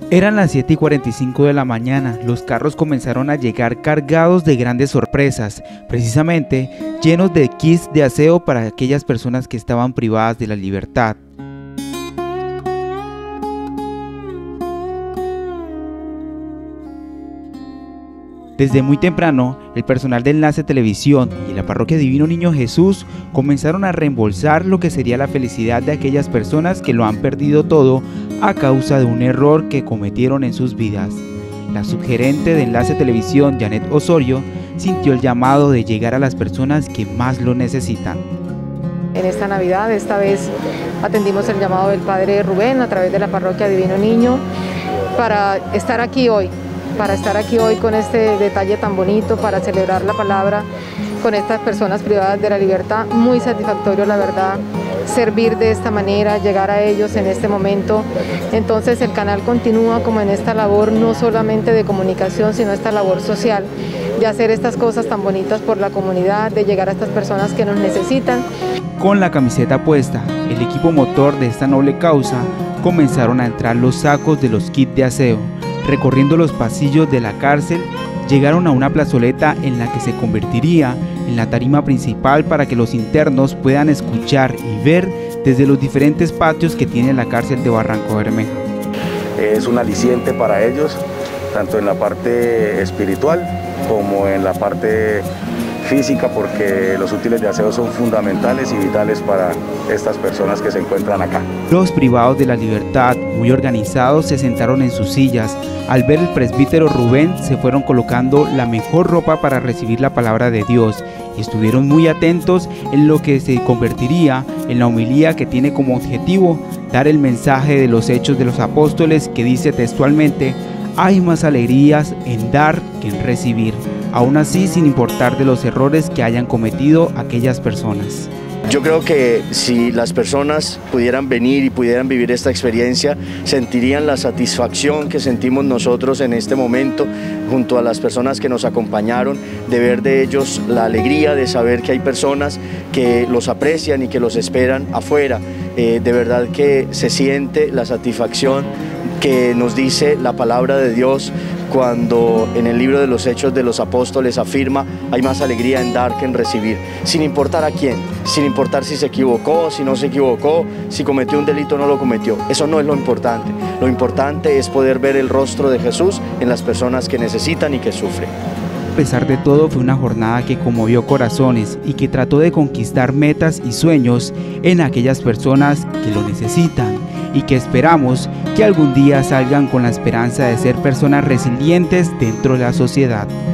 Eran las 7:45 de la mañana, los carros comenzaron a llegar cargados de grandes sorpresas, precisamente llenos de kits de aseo para aquellas personas que estaban privadas de la libertad. Desde muy temprano, el personal de Enlace Televisión y la Parroquia Divino Niño Jesús comenzaron a reembolsar lo que sería la felicidad de aquellas personas que lo han perdido todo a causa de un error que cometieron en sus vidas. La subgerente de Enlace Televisión, Janet Osorio, sintió el llamado de llegar a las personas que más lo necesitan. En esta Navidad, esta vez atendimos el llamado del Padre Rubén a través de la Parroquia Divino Niño para estar aquí hoy con este detalle tan bonito, para celebrar la palabra con estas personas privadas de la libertad. Muy satisfactorio, la verdad, servir de esta manera, llegar a ellos en este momento. Entonces el canal continúa como en esta labor, no solamente de comunicación, sino esta labor social, de hacer estas cosas tan bonitas por la comunidad, de llegar a estas personas que nos necesitan. Con la camiseta puesta, el equipo motor de esta noble causa comenzaron a entrar los sacos de los kits de aseo. Recorriendo los pasillos de la cárcel, llegaron a una plazoleta en la que se convertiría en la tarima principal para que los internos puedan escuchar y ver desde los diferentes patios que tiene la cárcel de Barranca Bermeja. Es un aliciente para ellos, tanto en la parte espiritual como en la parte física, porque los útiles de aseo son fundamentales y vitales para estas personas que se encuentran acá. Los privados de la libertad, muy organizados, se sentaron en sus sillas. Al ver el presbítero Rubén, se fueron colocando la mejor ropa para recibir la palabra de Dios y estuvieron muy atentos en lo que se convertiría en la homilía que tiene como objetivo dar el mensaje de los Hechos de los Apóstoles, que dice textualmente: hay más alegrías en dar que en recibir, aún así sin importar de los errores que hayan cometido aquellas personas. Yo creo que si las personas pudieran venir y pudieran vivir esta experiencia, sentirían la satisfacción que sentimos nosotros en este momento, junto a las personas que nos acompañaron, de ver de ellos la alegría de saber que hay personas que los aprecian y que los esperan afuera. De verdad que se siente la satisfacción que nos dice la palabra de Dios cuando en el libro de los Hechos de los Apóstoles afirma: hay más alegría en dar que en recibir, sin importar a quién, sin importar si se equivocó, si no se equivocó, si cometió un delito o no lo cometió. Eso no es lo importante es poder ver el rostro de Jesús en las personas que necesitan y que sufren. A pesar de todo, fue una jornada que conmovió corazones y que trató de conquistar metas y sueños en aquellas personas que lo necesitan y que esperamos que algún día salgan con la esperanza de ser personas resilientes dentro de la sociedad.